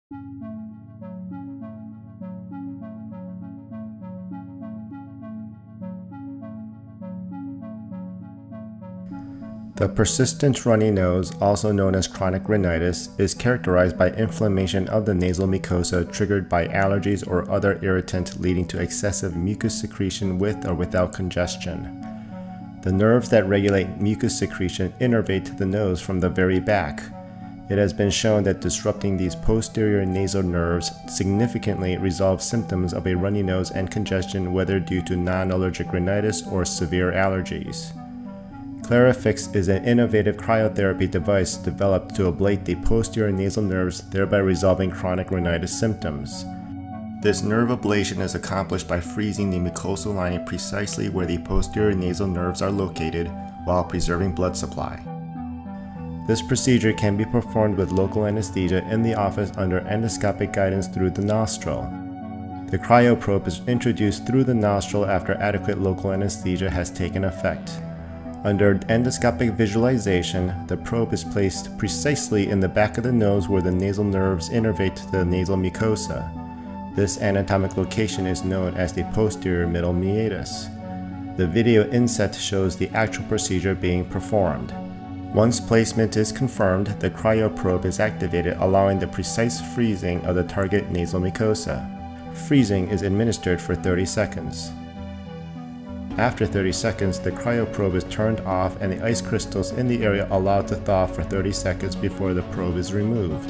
The persistent runny nose, also known as chronic rhinitis, is characterized by inflammation of the nasal mucosa triggered by allergies or other irritant leading to excessive mucus secretion with or without congestion. The nerves that regulate mucus secretion innervate the nose from the very back. It has been shown that disrupting these posterior nasal nerves significantly resolves symptoms of a runny nose and congestion, whether due to non-allergic rhinitis or severe allergies. ClariFix is an innovative cryotherapy device developed to ablate the posterior nasal nerves, thereby resolving chronic rhinitis symptoms. This nerve ablation is accomplished by freezing the mucosal lining precisely where the posterior nasal nerves are located while preserving blood supply. This procedure can be performed with local anesthesia in the office under endoscopic guidance through the nostril. The cryoprobe is introduced through the nostril after adequate local anesthesia has taken effect. Under endoscopic visualization, the probe is placed precisely in the back of the nose where the nasal nerves innervate the nasal mucosa. This anatomic location is known as the posterior middle meatus. The video inset shows the actual procedure being performed. Once placement is confirmed, the cryoprobe is activated, allowing the precise freezing of the target nasal mucosa. Freezing is administered for 30 seconds. After 30 seconds, the cryoprobe is turned off and the ice crystals in the area allowed to thaw for 30 seconds before the probe is removed.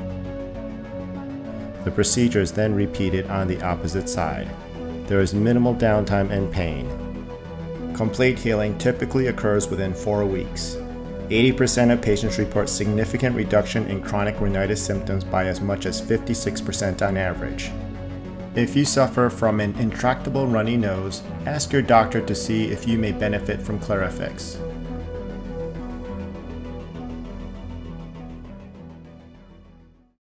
The procedure is then repeated on the opposite side. There is minimal downtime and pain. Complete healing typically occurs within 4 weeks. 80% of patients report significant reduction in chronic rhinitis symptoms by as much as 56% on average. If you suffer from an intractable runny nose, ask your doctor to see if you may benefit from ClariFix.